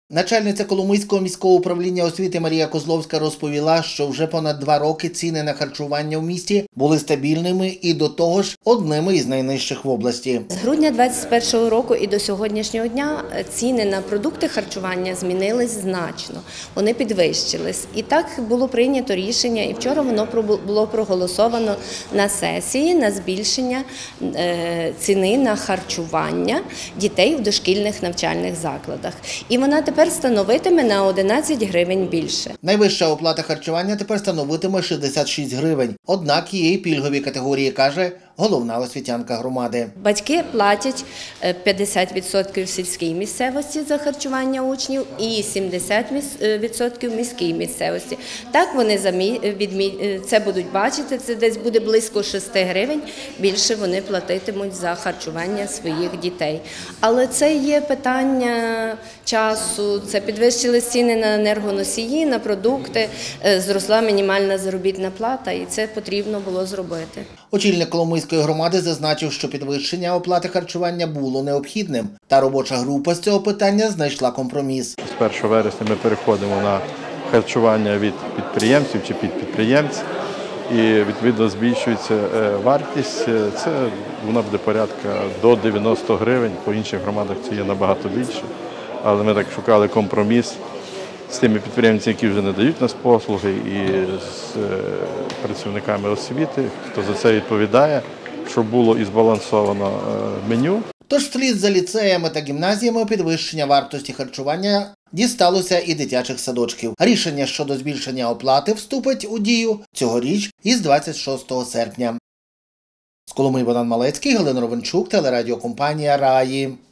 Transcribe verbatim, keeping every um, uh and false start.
Начальниця Коломийського міського управління освіти Марія Козловська розповіла, що вже понад два роки ціни на харчування в місті були стабільними і до того ж одними із найнижчих в області. З грудня двадцять першого року і до сьогоднішнього дня ціни на продукти харчування змінились значно, вони підвищились. І так було прийнято рішення, і вчора воно було проголосовано на сесії на збільшення ціни на харчування дітей в дошкільних навчальних закладах. І вона тепер Тепер становитиме на одинадцять гривень більше. Найвища оплата харчування тепер становитиме шістдесят шість гривень. Однак є й пільгові категорії, каже головна освітянка громади. Батьки платять п'ятдесят відсотків в сільській місцевості за харчування учнів і сімдесят відсотків в міській місцевості. Так вони це будуть бачити, це десь буде близько шести гривень, більше вони платитимуть за харчування своїх дітей. Але це є питання часу, це підвищили ціни на енергоносії, на продукти, зросла мінімальна заробітна плата і це потрібно було зробити. Очільник Коломийської громади зазначив, що підвищення оплати харчування було необхідним, та робоча група з цього питання знайшла компроміс. З першого вересня ми переходимо на харчування від підприємців чи під підприємців і відповідно збільшується вартість. Це вона буде порядка до дев'яноста гривень, по інших громадах це є набагато більше. Але ми так шукали компроміс з тими підприємцями, які вже надають нас послуги, і з працівниками освіти, хто за це відповідає, щоб було і збалансовано меню. Тож вслід за ліцеями та гімназіями підвищення вартості харчування дісталося і дитячих садочків. Рішення щодо збільшення оплати вступить у дію цьогоріч із двадцять шостого серпня. З Коломиї Богдан Малецький, Галина Ровенчук, телерадіокомпанія «Раї».